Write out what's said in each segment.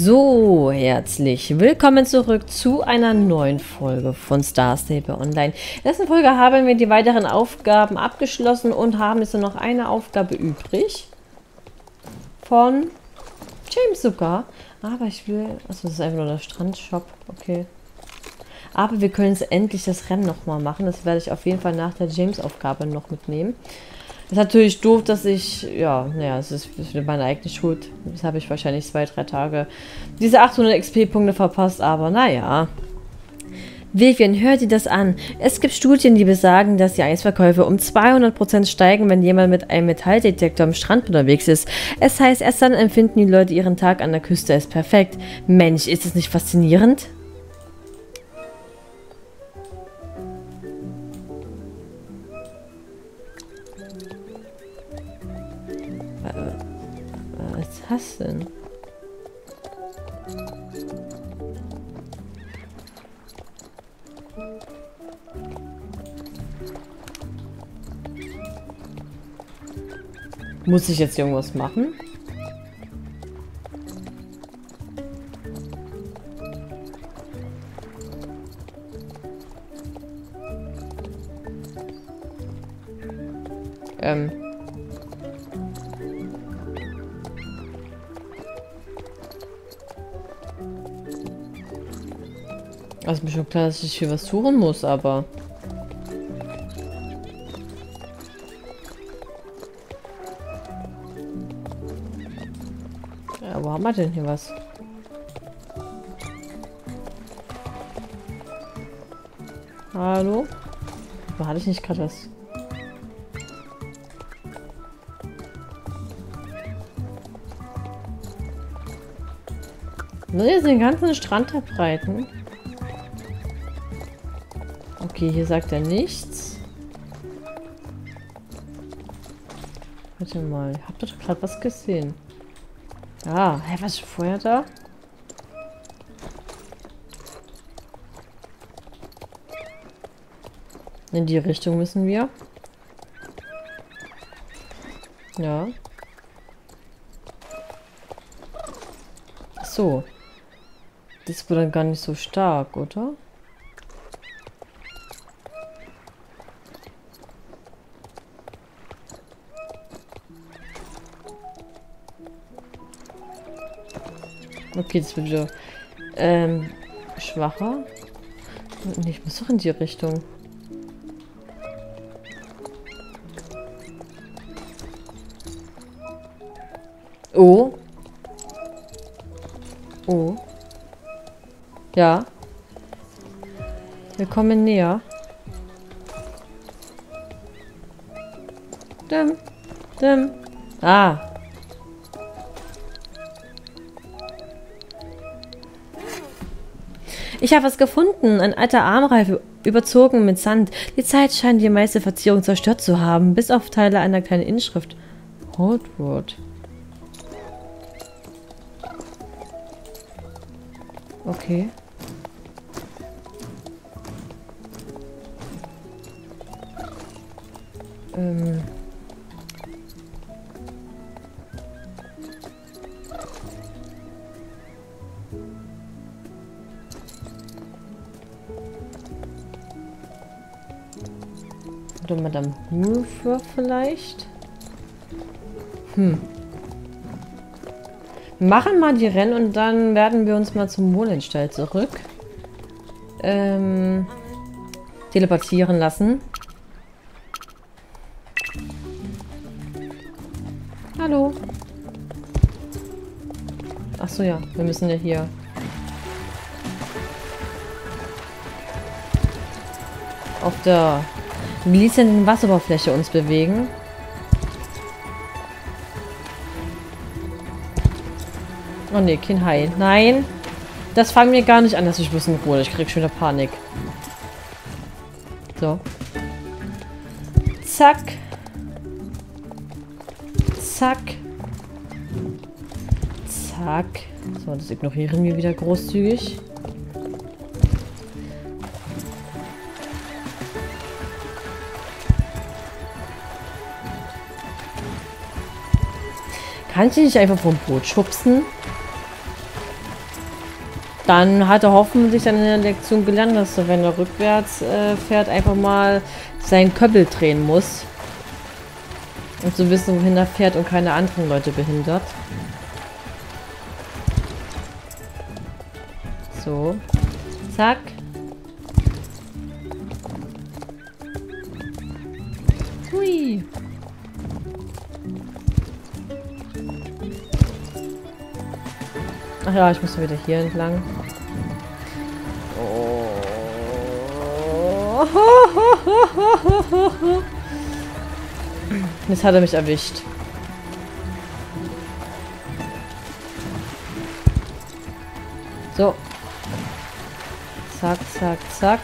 So, herzlich willkommen zurück zu einer neuen Folge von Star Stable Online. In der letzten Folge haben wir die weiteren Aufgaben abgeschlossen und haben jetzt nur noch eine Aufgabe übrig. Von James sogar. Aber ich will... Achso, das ist einfach nur der Strandshop. Okay. Aber wir können jetzt endlich das Rennen nochmal machen. Das werde ich auf jeden Fall nach der James-Aufgabe noch mitnehmen. Das ist natürlich doof, dass ich, ja, naja, es ist meine eigene Schuld. Das habe ich wahrscheinlich 2-3 Tage diese 800 XP-Punkte verpasst, aber naja. Vivian, hör dir das an. Es gibt Studien, die besagen, dass die Eisverkäufe um 200% steigen, wenn jemand mit einem Metalldetektor am Strand unterwegs ist. Es heißt, erst dann empfinden die Leute ihren Tag an der Küste als perfekt. Mensch, ist es nicht faszinierend? Was hast du denn? Muss ich jetzt irgendwas machen? Also ist mir schon klar, dass ich hier was suchen muss, aber... Ja, wo haben wir denn hier was? Hallo? Wo hatte ich nicht gerade was? Muss ich jetzt den ganzen Strand verbreiten? Okay, hier sagt er nichts. Warte mal, ich hab doch gerade was gesehen. Ah, hä, was ist vorher da? In die Richtung müssen wir. Ja. Ach so. Das wird dann gar nicht so stark, oder? Okay, das wird wieder schwacher. Nee, ich muss doch in die Richtung. Oh. Oh. Ja. Wir kommen näher. Dim. Dim. Ah. Ich habe was gefunden. Ein alter Armreif, überzogen mit Sand. Die Zeit scheint die meiste Verzierung zerstört zu haben, bis auf Teile einer kleinen Inschrift. Hotwood. Okay. Oder Madame Mover vielleicht? Wir machen mal die Rennen und dann werden wir uns mal zum Mondstall zurück teleportieren lassen. Hallo. Ach so, ja, wir müssen ja hier auf der glänzenden Wasseroberfläche uns bewegen. Oh ne, kein Hai. Nein! Das fangen wir gar nicht an, dass ich ein bisschen Ruhe. Ich krieg schon wieder Panik. So. Zack. Zack. Zack. So, das ignorieren wir wieder großzügig. Kann ich nicht einfach vom Boot schubsen? Dann hat er hoffentlich dann in der Lektion gelernt, dass er, wenn er rückwärts fährt, einfach mal seinen Köppel drehen muss. Um zu wissen, wohin er fährt und keine anderen Leute behindert. So. Zack. Hui. Ach ja, ich muss wieder hier entlang. Oh. Jetzt hat er mich erwischt. So. Zack, zack, zack.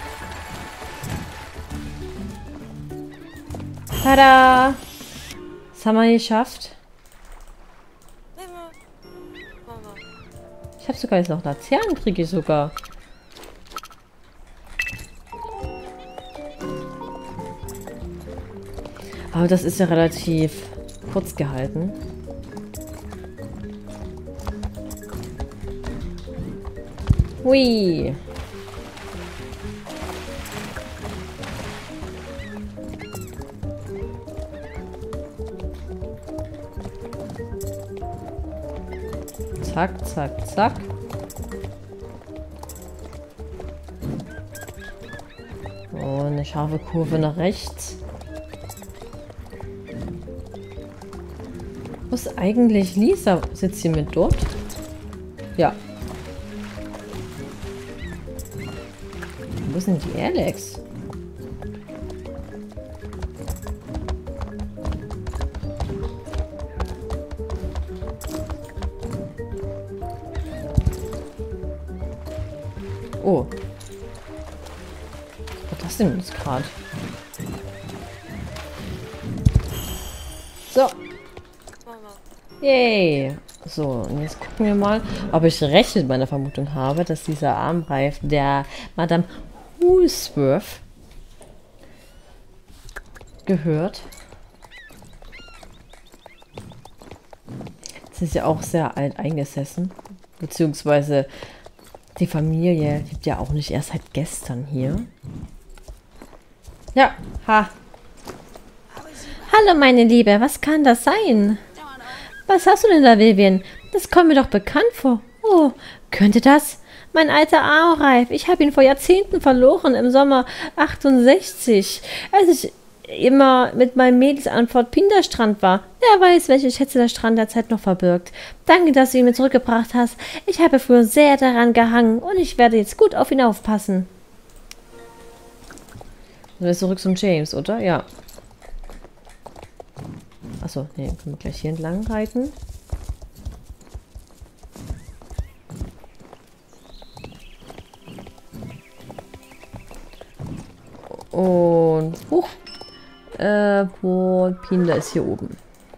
Tada! Das haben wir geschafft. Ich habe sogar jetzt noch Laternen, kriege ich sogar. Aber das ist ja relativ kurz gehalten. Hui. Zack, zack, zack. Oh, eine scharfe Kurve nach rechts. Wo ist eigentlich Lisa? Sitzt sie mit dort? Ja. Wo ist denn die Alex? Oh. Was war das denn jetzt gerade? So. Yay. So, und jetzt gucken wir mal, ob ich recht mit meiner Vermutung habe, dass dieser Armreif der Madame Woolsworth gehört. Sie ist ja auch sehr alt eingesessen. Beziehungsweise die Familie lebt ja auch nicht erst seit gestern hier. Ja, ha. Hallo meine Liebe, was kann das sein? Was hast du denn da, Vivian? Das kommt mir doch bekannt vor. Oh, könnte das? Mein alter Armreif. Ich habe ihn vor Jahrzehnten verloren, im Sommer 68. Als ich immer mit meinen Mädels an Fort Pinter Strand war. Wer weiß, welche Schätze der Strand derzeit noch verbirgt. Danke, dass du ihn mir zurückgebracht hast. Ich habe früher sehr daran gehangen und ich werde jetzt gut auf ihn aufpassen. Du bist zurück zum James, oder? Ja. Achso, nee, können wir gleich hier entlang reiten. Und hoch. Wo Pinter ist hier oben.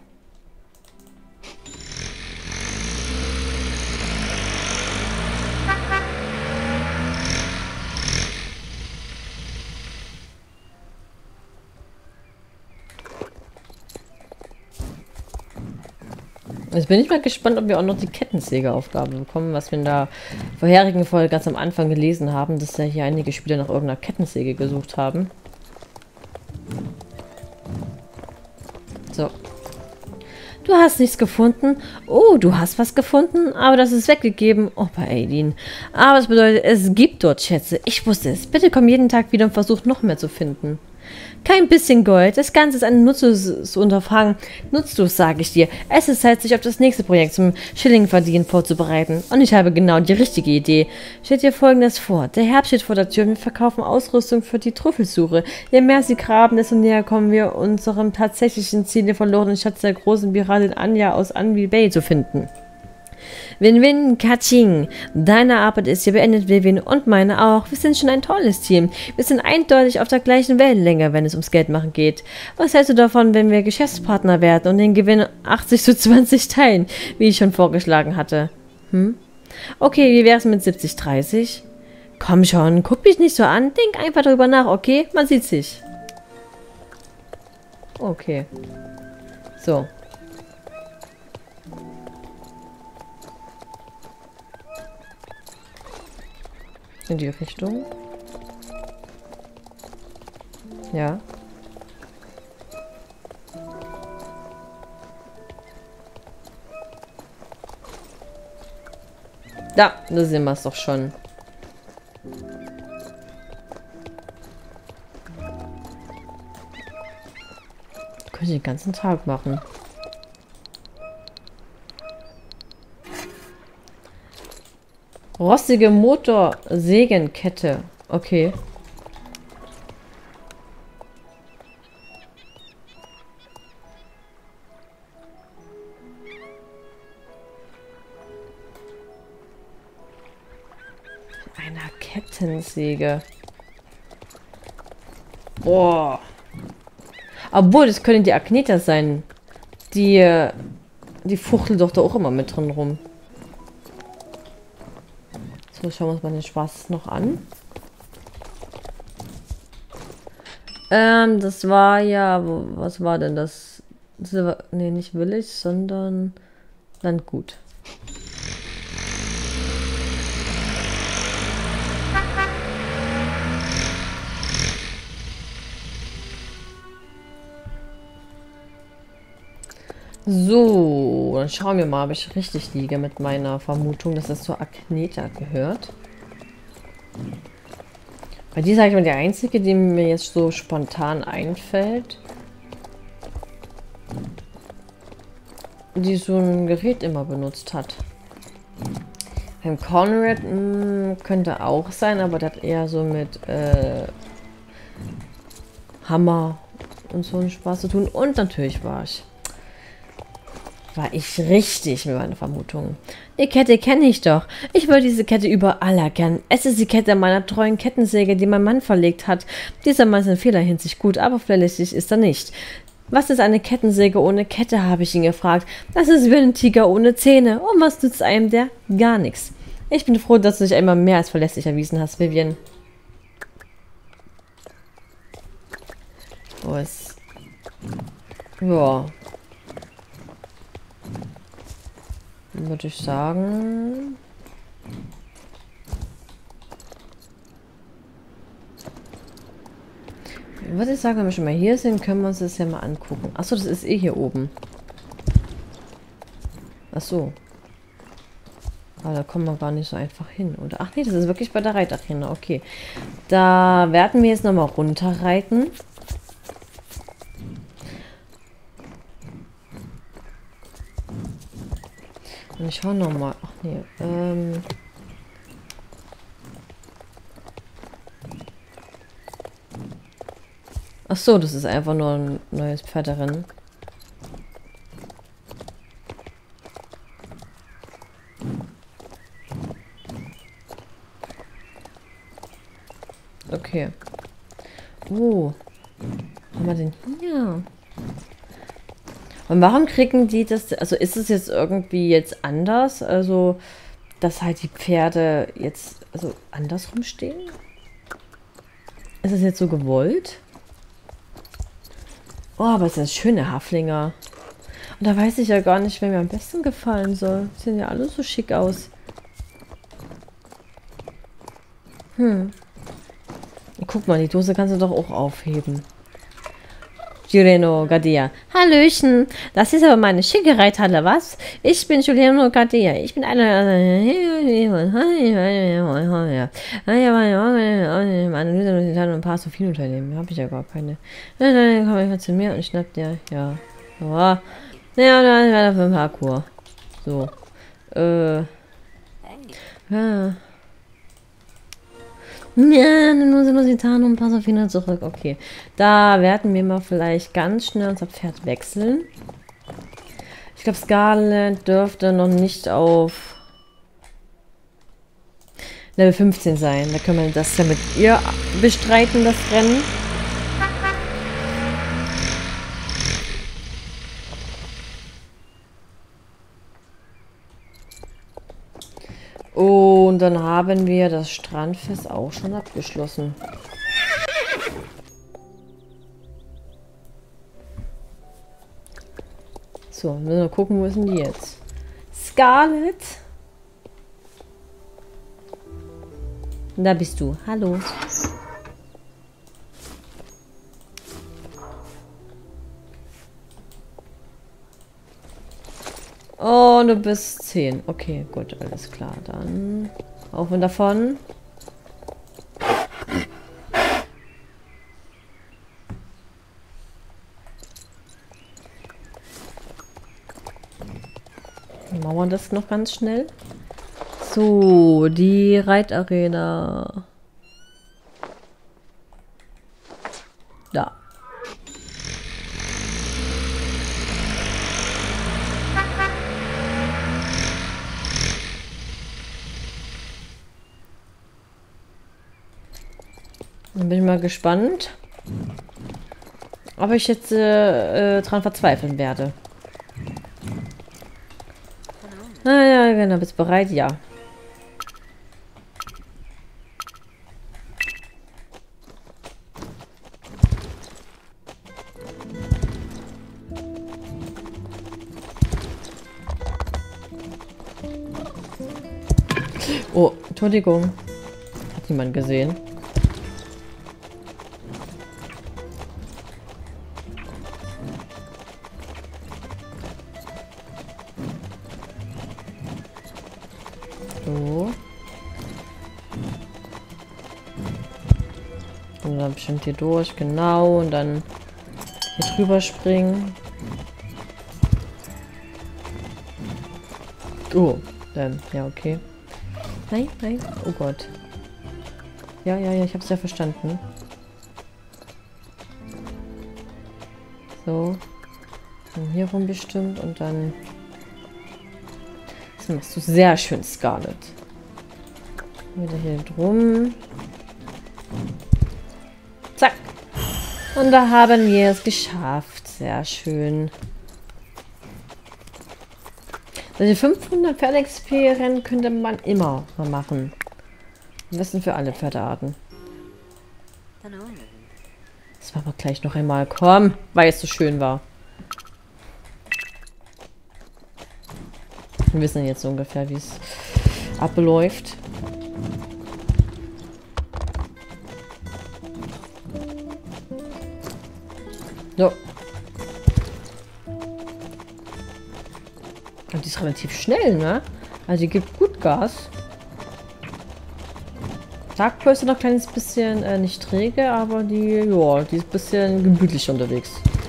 Jetzt bin ich mal gespannt, ob wir auch noch die Kettensäge-Aufgabe bekommen, was wir in der vorherigen Folge ganz am Anfang gelesen haben, dass ja hier einige Spieler nach irgendeiner Kettensäge gesucht haben. So. Du hast nichts gefunden. Oh, du hast was gefunden, aber das ist weggegeben. Oh, bei Aileen. Aber es bedeutet, es gibt dort Schätze. Ich wusste es. Bitte komm jeden Tag wieder und versuch noch mehr zu finden. Kein bisschen Gold. Das Ganze ist ein nutzloses Unterfangen. Nutzlos, sage ich dir. Es ist Zeit, sich auf das nächste Projekt zum Schillingverdienen vorzubereiten. Und ich habe genau die richtige Idee. Stell dir Folgendes vor. Der Herbst steht vor der Tür und wir verkaufen Ausrüstung für die Trüffelsuche. Je mehr sie graben, desto näher kommen wir unserem tatsächlichen Ziel, den verlorenen Schatz der großen Piratin Anja aus Anvil Bay zu finden. Win-win, Kaching. Deine Arbeit ist hier beendet, Vivian, und meine auch. Wir sind schon ein tolles Team. Wir sind eindeutig auf der gleichen Wellenlänge, wenn es ums Geldmachen geht. Was hältst du davon, wenn wir Geschäftspartner werden und den Gewinn 80:20 teilen, wie ich schon vorgeschlagen hatte? Okay, wie wär's mit 70:30? Komm schon, guck mich nicht so an. Denk einfach darüber nach, okay? Man sieht sich. Okay. So. In die Richtung. Ja. Da sehen wir es doch schon. Könnte ich den ganzen Tag machen. Rostige Motorsägenkette. Okay. Einer Kettensäge. Boah. Obwohl, das können die Agneta sein. Die fuchtelt doch da auch immer mit drin rum. So, schauen wir uns mal den Spaß noch an. Das war ja... Was war denn das? Nee, nicht Village, sondern Landgut. So, dann schauen wir mal, ob ich richtig liege mit meiner Vermutung, dass das zur Agneta gehört. Weil die, sage ich mal, die einzige, die mir jetzt so spontan einfällt, die so ein Gerät immer benutzt hat. Beim Conrad könnte auch sein, aber das hat eher so mit Hammer und so einen Spaß zu tun. Und natürlich war ich richtig mit meiner Vermutung. Die Kette kenne ich doch. Ich würde diese Kette überall erkennen. Es ist die Kette meiner treuen Kettensäge, die mein Mann verlegt hat. Dieser Mann ist in vieler Hinsicht gut, aber verlässlich ist er nicht. Was ist eine Kettensäge ohne Kette, habe ich ihn gefragt. Das ist wie ein Tiger ohne Zähne. Und was nützt einem der? Gar nichts. Ich bin froh, dass du dich einmal mehr als verlässlich erwiesen hast, Vivian. Oh, es... Ja... Würde ich sagen. Würde ich sagen, wenn wir schon mal hier sind, können wir uns das ja mal angucken. Achso, das ist eh hier oben. Achso. Aber da kommen wir gar nicht so einfach hin, oder? Ach nee, das ist wirklich bei der Reitarena. Okay. Da werden wir jetzt nochmal runterreiten. Und ich schau nochmal. Ach nee. Ach so, das ist einfach nur ein neues Pferderennen. Okay. Oh. Was haben wir denn hier? Und warum kriegen die das? Also ist es jetzt irgendwie jetzt anders? Also, dass halt die Pferde jetzt also andersrum stehen? Ist es jetzt so gewollt? Oh, aber es sind schöne Haflinger. Und da weiß ich ja gar nicht, wer mir am besten gefallen soll. Die sehen ja alle so schick aus. Guck mal, die Dose kannst du doch auch aufheben. Giuliano Gadea. Hallöchen, das ist aber meine schicke Reithalle, was? Ich bin Giuliano Gadea. Ich bin einer... Analyse und ein paar Sophien-Unternehmen. Habe ich ja gar keine. Dann komme ich mal zu mir und schnapp dir. Ja. Ja, dann war für ein Parkour. So. Ja. Ja, nur sind wir und ein paar Sophien zurück. Okay. Da werden wir mal vielleicht ganz schnell unser Pferd wechseln. Ich glaube, Scarlett dürfte noch nicht auf Level 15 sein. Da können wir das ja mit ihr bestreiten, das Rennen. Und dann haben wir das Strandfest auch schon abgeschlossen. So, müssen wir gucken, wo ist denn die jetzt? Scarlett? Da bist du. Hallo. Oh, du bist 10. Okay, gut, alles klar. Dann auf und davon. Machen wir das noch ganz schnell. So, die Reitarena. Da. Dann bin ich mal gespannt, ob ich jetzt dran verzweifeln werde. Naja, genau, bist du bereit? Ja. Oh, Entschuldigung. Hat niemand gesehen. So. Und dann bestimmt hier durch, genau. Und dann hier drüber springen. Oh, dann, ja, okay. Nein, nein. Oh Gott. Ja, ja, ja, ich hab's ja verstanden. So. Dann hier rum bestimmt und dann... Das machst du sehr schön, Scarlet. Wieder hier drum. Zack. Und da haben wir es geschafft. Sehr schön. Also 500 Pferd-XP-Rennen könnte man immer mal machen. Am besten für alle Pferdearten. Das war aber gleich noch einmal. Komm, weil es so schön war. Wir wissen jetzt so ungefähr, wie es abläuft. So. Und die ist relativ schnell, ne? Also die gibt gut Gas. Darkpearl ist noch ein kleines bisschen nicht träge, aber die, ja, die ist ein bisschen gemütlich unterwegs.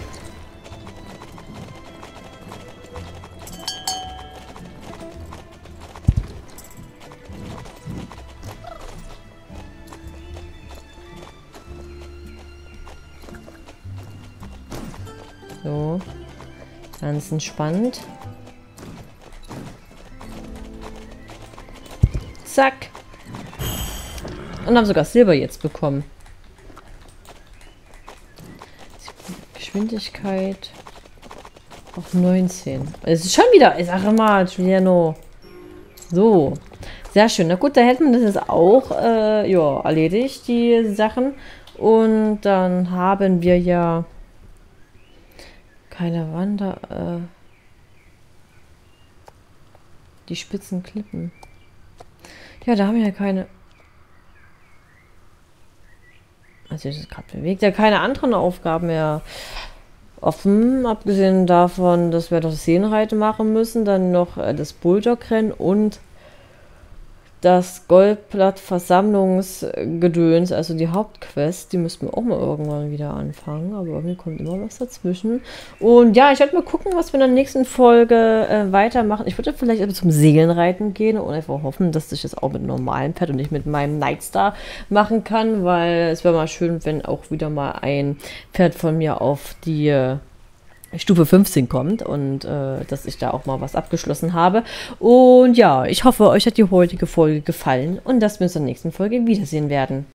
So. Ganz entspannt. Zack. Und haben sogar Silber jetzt bekommen. Geschwindigkeit auf 19. Es ist schon wieder, ich sage mal, Giuliano. So. Sehr schön. Na gut, da hätten wir das jetzt auch ja, erledigt, die Sachen. Und dann haben wir ja keine Wander... die spitzen Klippen. Ja, da haben wir ja keine... Also ich gerade bewegt ja keine anderen Aufgaben mehr offen, abgesehen davon, dass wir das Seenreiten machen müssen, dann noch das Bulldog-Rennen und das Goldblatt-Versammlungsgedöns, also die Hauptquest, die müssten wir auch mal irgendwann wieder anfangen, aber irgendwie kommt immer was dazwischen. Und ja, ich werde mal gucken, was wir in der nächsten Folge weitermachen. Ich würde vielleicht aber zum Seelenreiten gehen und einfach hoffen, dass ich das auch mit einem normalen Pferd und nicht mit meinem Nightstar machen kann, weil es wäre mal schön, wenn auch wieder mal ein Pferd von mir auf die Stufe 15 kommt und dass ich da auch mal was abgeschlossen habe. Und ja, ich hoffe, euch hat die heutige Folge gefallen und dass wir uns in der nächsten Folge wiedersehen werden.